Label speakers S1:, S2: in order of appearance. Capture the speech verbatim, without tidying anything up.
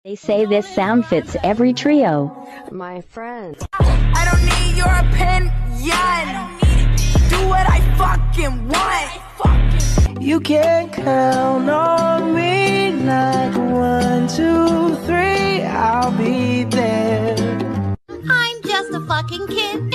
S1: They say this sound fits every trio.
S2: My friend.
S3: I don't need your opinion. Do what I fucking want. You can count on me like one, two, three, I'll be there.
S4: I'm just a fucking kid.